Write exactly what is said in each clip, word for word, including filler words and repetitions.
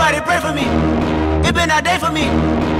Somebody pray for me. It been a day for me.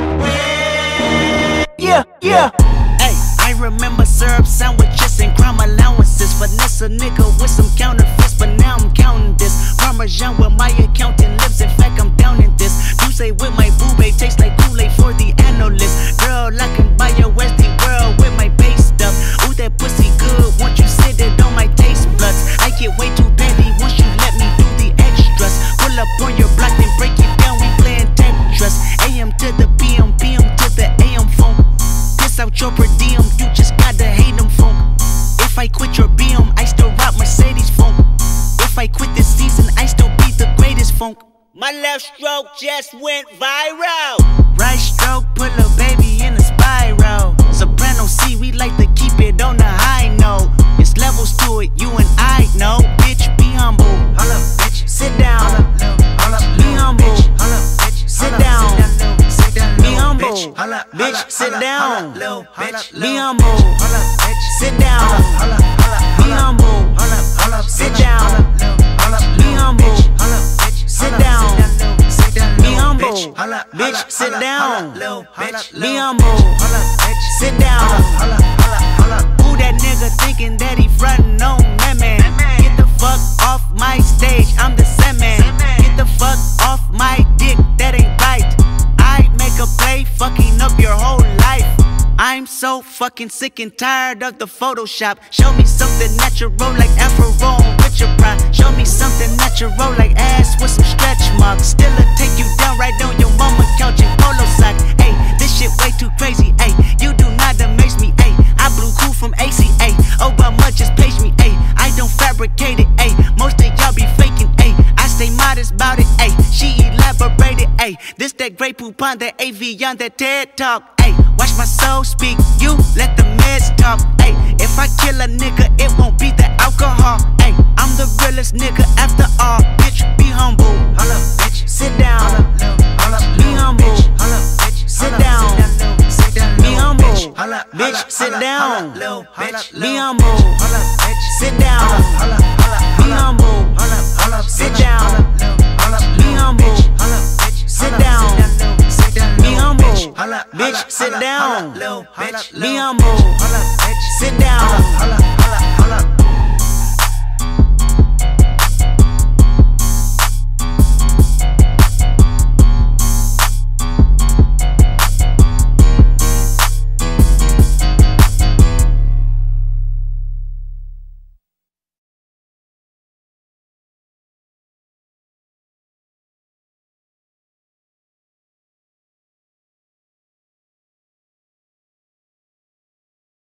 Yeah, yeah. Hey, I remember syrup sandwiches and crime allowances. Finesse a nigga with some counterfeits, but now I'm counting this. Parmesan where my accountant lives. In fact, I'm down in this. You say with my boo babe tastes like Kool-Aid for the analyst. Girl, I can buy your Westie world with my base stuff. Ooh, that pussy good. Once you sit it on my taste buds, I get way too petty once you let me do the extras. Pull up on your block and break it down. We playing Tetris. A M to the P M, P M to the A M phone. Piss out your per diem, you just gotta hate them funk. If I quit your B M, I still rock Mercedes funk. If I quit this season, I still be the greatest funk. My left stroke just went viral. Right stroke put a baby in a spiral. Soprano C, we like to keep it on the high note. It's levels to it, you and I know. Bitch, be humble. Hold up, bitch. Sit down. Hold up, be humble. Hold up, bitch. Sit down. Be humble. Bitch, sit down. Be humble. Sit down. Be humble. Sit down. Be humble. Sit down. Be humble. Bitch, sit down. Be humble. Sit down. Who that nigga thinking that he frontin' on that man? Get the fuck off my stage, I'm the Sandman. Get the fuck off my dick, that ain't right. I make a play, fucking up your whole life. I'm so fucking sick and tired of the Photoshop. Show me something natural like Afro with your pride. Show me something natural like ass with some stretch marks. Still'll take you down right on your mama couch in polo socks. Ayy, this shit way too crazy. Ayy, you do not amaze me. Ayy, I blew cool from A C A. Oh, but much just page me. Ayy, I don't fabricate it. Ayy, most of y'all be faking. Ayy, I stay modest about it. Ayy, she elaborated. Ayy, this that great poop on that A V on that TED Talk. Ayy, watch my soul speak, you let the meds talk. Ayy, if I kill a nigga, it won't be the alcohol. Ayy, I'm the realest nigga after all. Bitch, be humble. Hold up, bitch. Sit down. Be humble. Sit down. Be humble. Bitch, sit down. Be humble. Sit down. Be humble. Sit down. Be humble. Sit down. Be humble. Bitch, sit down. Be humble. Sit down.